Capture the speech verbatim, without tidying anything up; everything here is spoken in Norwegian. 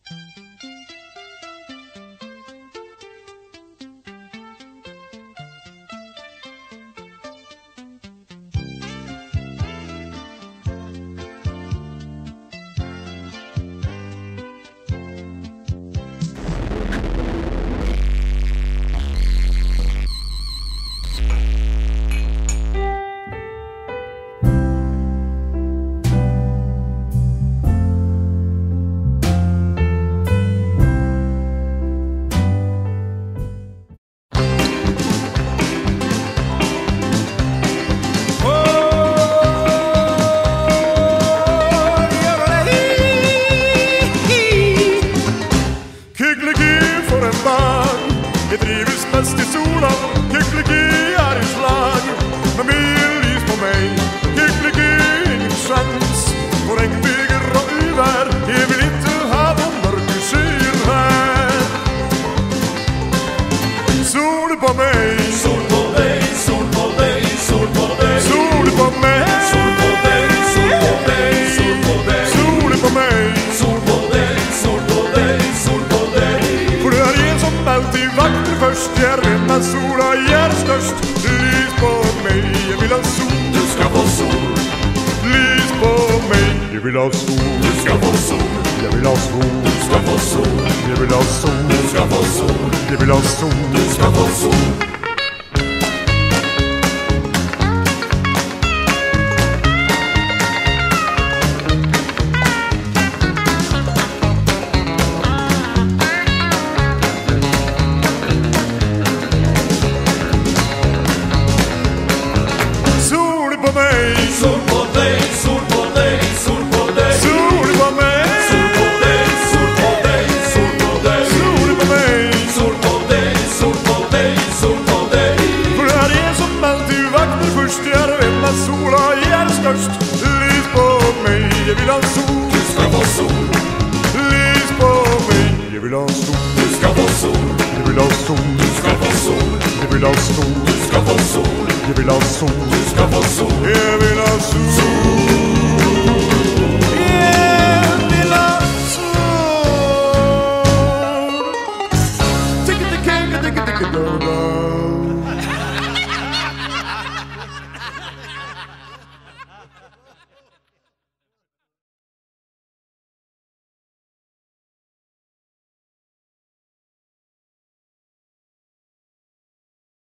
Jeg trives best i sola, kyklegi er i slag. Med mye lys på meg, kyklegi ingen sjans. For regnbyger og uvær, jeg vil ikke ha noen mørke skyer her. Sol på meg, sol på deg, sol på deg, sol på deg. Sol på meg, sol på deg, sol på deg, sol på deg. Sol på meg, sol på deg, sol på deg, sol på deg. For det er en som alltid vakter først. Jeg er venn av sola, jeg er størst. Lys på meg, jeg vil ha sol. Du skal få sol. Lys på meg, jeg vil ha sol. Du skal få sol. Jeg vil ha sol. Du skal få sol. Jeg vil ha sol. Du skal få sol. Jeg vil ha sol. Du skal få sol. Sol på meg, sol på deg, sol på deg, sol på deg. Sol på meg, sol på deg, sol på deg, sol på deg. Sol på meg, sol på deg, sol på deg, sol på deg. For det er en som alltid vakter først. Jeg er venn av sola, jeg er størst. Lys på meg, jeg vil ha sol. Du skal få sol. Lys på meg, jeg vil ha sol. Du skal få sol. Jeg vil ha sol. Du skal få sol. Jeg vil ha sol. Du skal få sol. Jeg vil ha sol. Du skal få sol. Jeg vil ha